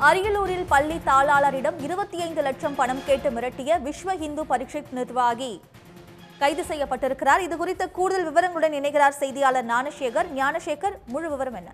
அரியலூரில் பள்ளி தாளாளரிடம் 25 லட்சம் பணம் கேட்டு மிரட்டிய விஸ்வ இந்து பரிஷத் நிர்வாகி கைது செய்யப்பட்டிருக்கிறார். இது குறித்த கூடுதல் விவரங்களுடன் இணைகிறார் செய்தியாளர் ஞானசேகர். ஞானசேகர், முழு விவரம் என்ன?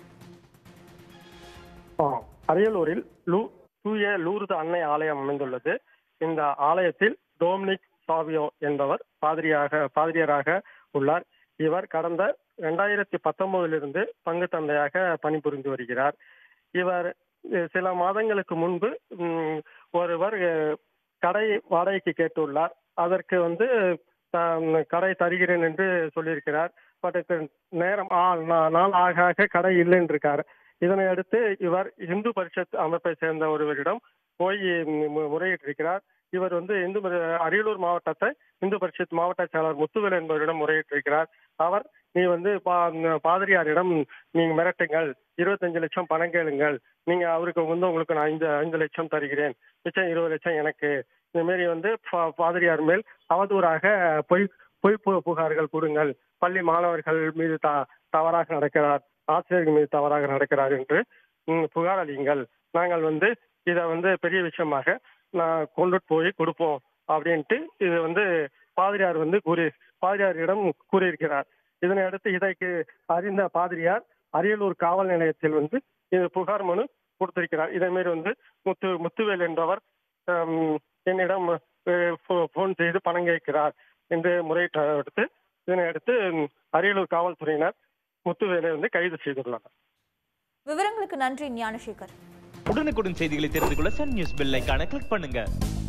அரியலூரில் தூய லூர்து அன்னை ஆலயம் அமைந்துள்ளது. இந்த ஆலயத்தில் டோமினிக் சாவியோ என்பவர் பாதிரியாராக உள்ளார். இவர் கடந்த 2019 பங்கு தந்தையாக பணிபுரிந்து வருகிறார். இவர் சில மாதங்களுக்கு முன்பு ஒருவர் கடை வாடகைக்கு கேட்டுள்ளார். அதற்கு கடை தருகிறேன் என்று சொல்லியிருக்கிறார். பட் நேரம் நாள் ஆக கடை இல்லைன்னு இருக்காரு. இதனை அடுத்து இவர் இந்து பரிஷத் அமைப்பை சேர்ந்த ஒருவரிடம் போய் முறையிட்டிருக்கிறார். இவர் அரியலூர் மாவட்டத்தை இந்து பரிஷத் மாவட்ட செயலர் முத்துவேல் என்பவரிடம் முறையிட்டிருக்கிறார். அவர் நீ பாதிரியாரிடம் நீங்க மிரட்டுங்கள், 25 லட்சம் பணம் கேளுங்கள், நீங்க அவருக்கு உங்களுக்கு நான் 5 லட்சம் தருகிறேன், மிச்சம் 20 லட்சம் எனக்கு, இந்த மாரி பாதிரியார் மேல் அவதூறாக பொய் புகார்கள் கொடுங்கள், பள்ளி மாணவர்கள் மீது தவறாக நடக்கிறார், ஆசிரியர்கள் மீது தவறாக நடக்கிறார் என்று புகார் அளியுங்கள். நாங்கள் இதை பெரிய விஷயமாக நான் கொண்டு போய் கொடுப்போம் அப்படின்ட்டு இது பாதிரியாரிடம் கூறியிருக்கிறார். இதனை அடுத்து இதற்கு அறிந்த பாதிரியார் அரியலூர் காவல் நிலையத்தில் இது புகார் மனு கொடுத்திருக்கிறார். இதே மாதிரி முத்துவேல் என்பவர் என்னிடம் போன் செய்து பணம் கேட்கிறார் என்று முறையிட்ட அடுத்து இதனை அடுத்து அரியலூர் காவல்துறையினர் முத்துவேலை கைது செய்துள்ளனர். விவரங்களுக்கு நன்றி ஞானசேகர். உடனுக்குடன் செய்திகளை தெரிந்து கொள்ள சன் நியூஸ் பெல் ஐகானை கிளிக் பண்ணுங்க.